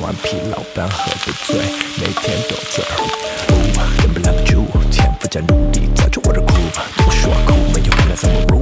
顽皮老板喝不醉，每天都醉。根本拦不住，天赋加努力造就我的苦。不说苦，没有回来怎么